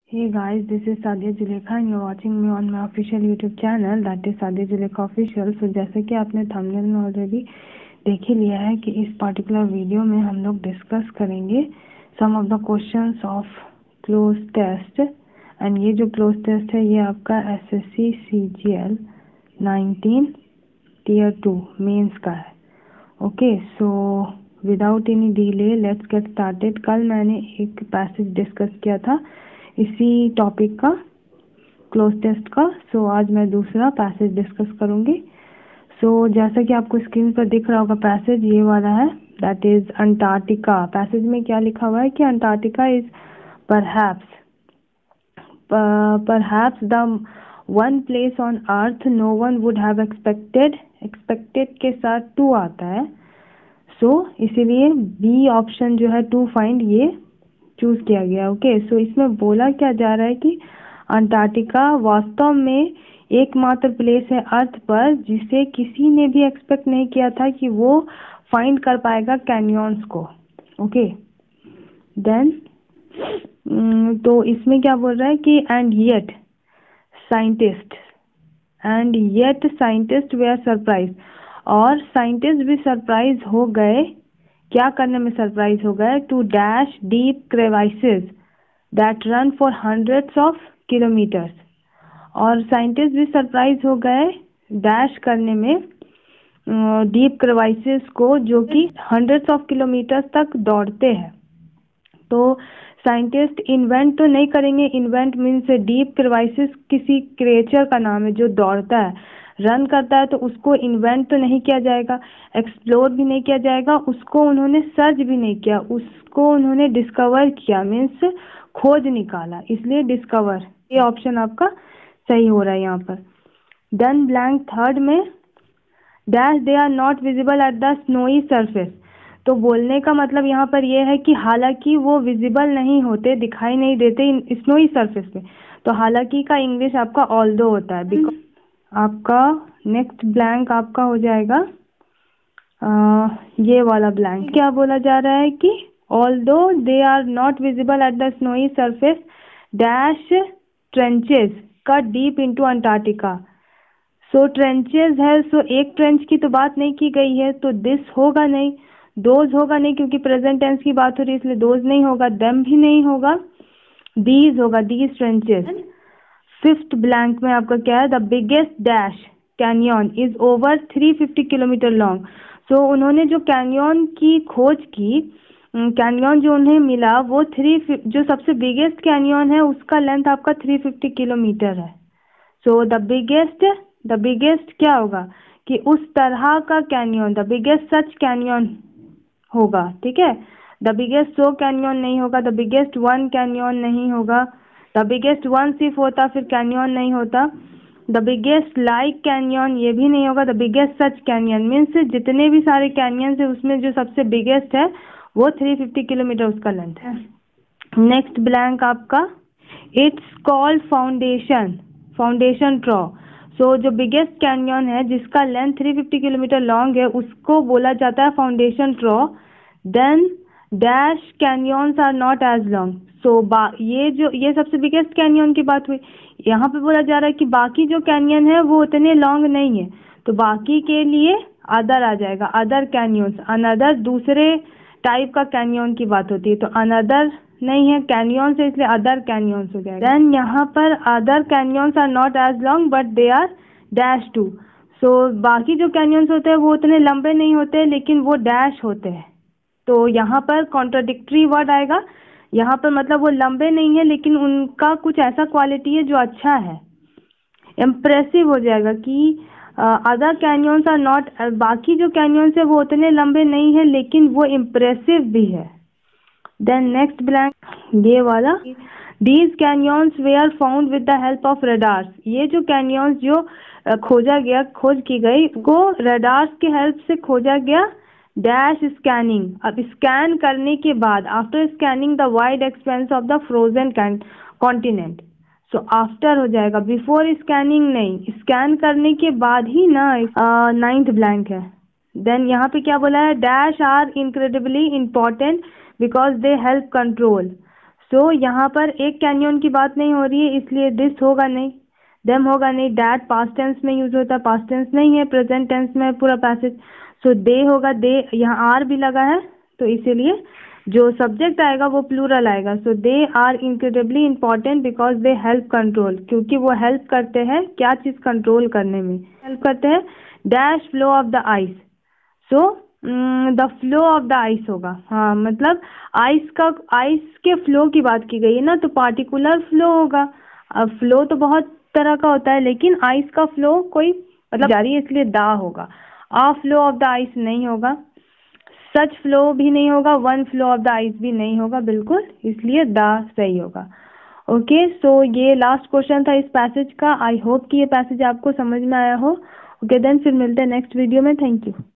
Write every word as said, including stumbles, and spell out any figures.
Hey guys, this is Sadia Zulekha and you're watching me on my official YouTube channel that is Sadia Zulekha Official। So जैसे कि आपने thumbnail में already देख ही लिया है कि इस पर्टिकुलर वीडियो में हम लोग डिस्कस करेंगे some of the questions of cloze test. And ये जो क्लोज टेस्ट है ये आपका SSC CGL nineteen tier two mains का है। Okay, so without any delay let's get started. कल मैंने एक पैसेज डिस्कस किया था इसी टॉपिक का, क्लोज टेस्ट का। सो so, आज मैं दूसरा पैसेज डिस्कस करूंगी। सो so, जैसा कि आपको स्क्रीन पर दिख रहा होगा पैसेज ये वाला है, दैट इज अंटार्कटिका। पैसेज में क्या लिखा हुआ है कि Antarctica is perhaps perhaps the one place on earth no one would have expected. Expected के साथ टू आता है, सो so, इसीलिए बी ऑप्शन जो है टू फाइंड ये चूज किया गया। ओके, सो इसमें बोला क्या जा रहा है कि अंटार्कटिका वास्तव में एकमात्र प्लेस है अर्थ पर जिसे किसी ने भी एक्सपेक्ट नहीं किया था कि वो फाइंड कर पाएगा कैनियंस को। ओके, देन तो इसमें क्या बोल रहा है कि and yet scientist and yet scientist were surprise, और साइंटिस्ट भी सरप्राइज हो गए। क्या करने में सरप्राइज हो गए? To dash deep crevasses that run for hundreds of kilometres. और साइंटिस्ट भी सरप्राइज हो गए डैश करने में डीप क्रेवाइसेस को, जो कि हंड्रेड्स ऑफ किलोमीटर्स तक दौड़ते हैं। तो साइंटिस्ट इन्वेंट तो नहीं करेंगे, इन्वेंट मीन्स डीप क्रेवाइसेस किसी क्रिएचर का नाम है जो दौड़ता है, रन करता है, तो उसको इन्वेंट तो नहीं किया जाएगा, एक्सप्लोर भी नहीं किया जाएगा, उसको उन्होंने सर्च भी नहीं किया, उसको उन्होंने डिस्कवर किया, मीन्स खोज निकाला, इसलिए डिस्कवर। ये ऑप्शन आपका सही हो रहा है यहाँ पर। देन ब्लैंक थर्ड में dash they are not visible at the snowy surface. तो बोलने का मतलब यहाँ पर यह है कि हालांकि वो विजिबल नहीं होते, दिखाई नहीं देते स्नोई सरफेस पे। तो हालांकि का इंग्लिश आपका ऑल्दो होता है। बिकॉज आपका नेक्स्ट ब्लैंक आपका हो जाएगा आ, ये वाला ब्लैंक। क्या बोला जा रहा है कि although they are not visible at the snowy surface dash trenches cut deep into Antarctica. So trenches है, सो so एक ट्रेंच की तो बात नहीं की गई है, तो दिस होगा नहीं, दोज होगा नहीं, क्योंकि प्रेजेंट टेंस की बात हो रही है इसलिए दोज नहीं होगा, देम भी नहीं होगा, दीज होगा, दीज ट्रेंचेस। फिफ्थ ब्लैंक में आपका क्या है? The biggest dash canyon is over three fifty kilometre long. So उन्होंने जो कैनियन की खोज की, कैनियन जो उन्हें मिला वो थ्री जो सबसे बिगेस्ट कैनियन है उसका लेंथ आपका थ्री फिफ्टी किलोमीटर है। So the biggest the biggest क्या होगा कि उस तरह का canyon, the biggest such canyon होगा। ठीक है, द बिगेस्ट सो कैनियन नहीं होगा, द बिगेस्ट वन कैनियन नहीं होगा, द बिगेस्ट वन सिर्फ होता फिर कैनियन नहीं होता, द बिगेस्ट लाइक कैनियन ये भी नहीं होगा, the biggest such canyon means जितने भी सारे कैनियन है उसमें जो सबसे बिगेस्ट है वो थ्री फिफ्टी किलोमीटर उसका लेंथ है। नेक्स्ट ब्लैंक आपका it's called foundation foundation trough. So जो बिगेस्ट कैनियन है जिसका length three fifty kilometre long है उसको बोला जाता है foundation trough. Then dash canyons are not as long. So ये जो ये सबसे बिगेस्ट कैनियन की बात हुई, यहाँ पे बोला जा रहा है कि बाकी जो कैनियन है वो उतने लॉन्ग नहीं है, तो बाकी के लिए अदर आ जाएगा, अदर कैनियंस। अनदर दूसरे टाइप का कैनियन की बात होती है, तो अनदर नहीं है कैनियन से, इसलिए अदर कैनियंस हो जाएगा। देन यहाँ पर other canyons are not as long but they are dash too. So बाकी जो कैनियंस होते हैं वो उतने लंबे नहीं होते लेकिन वो डैश होते हैं, तो यहाँ पर कॉन्ट्राडिक्टरी वर्ड आएगा। यहाँ पर मतलब वो लंबे नहीं है लेकिन उनका कुछ ऐसा क्वालिटी है जो अच्छा है, इम्प्रेसिव हो जाएगा कि अदर कैनियंस आर नॉट, बाकी जो कैनियंस है वो उतने लंबे नहीं है लेकिन वो इम्प्रेसिव भी है। देन नेक्स्ट ब्लैंक ये वाला, these canyons were found with the help of radars. ये जो कैनियंस जो खोजा गया, खोज की गई, को रडार्स के हेल्प से खोजा गया। डैश स्कैनिंग, अब स्कैन करने के बाद, after scanning the wide expanse of the frozen continent. So after हो जाएगा, बिफोर स्कैनिंग नहीं, स्कैन करने के बाद ही ना। नाइन्थ ब्लैंक है। देन यहाँ पे क्या बोला है? Dash are incredibly important because they help control. So so, यहाँ पर एक कैनियन की बात नहीं हो रही है, इसलिए दिस होगा नहीं, देम होगा नहीं, डैट पास्ट टेंस में यूज होता है, पास्ट टेंस नहीं है, प्रेजेंट टेंस में है पूरा पैसेज। सो दे होगा, दे यहाँ आर भी लगा है तो इसीलिए जो सब्जेक्ट आएगा वो प्लूरल आएगा। So they are incredibly important because they help control, क्योंकि वो हेल्प करते हैं क्या चीज़ कंट्रोल करने में, हेल्प करते हैं dash flow of the ice. So the flow of the ice होगा, हाँ मतलब आइस का, आइस के फ्लो की बात की गई है ना, तो पार्टिकुलर फ्लो होगा। अब फ्लो तो बहुत तरह का होता है, लेकिन आइस का फ्लो कोई मतलब जारी है, इसलिए दा होगा। A flow of the ice नहीं होगा, सच फ्लो भी नहीं होगा, one flow of the ice भी नहीं होगा बिल्कुल, इसलिए दा सही होगा। ओके, सो ये लास्ट क्वेश्चन था इस पैसेज का। आई होप कि ये पैसेज आपको समझ में आया हो। ओके देन, फिर मिलते हैं नेक्स्ट वीडियो में। Thank you.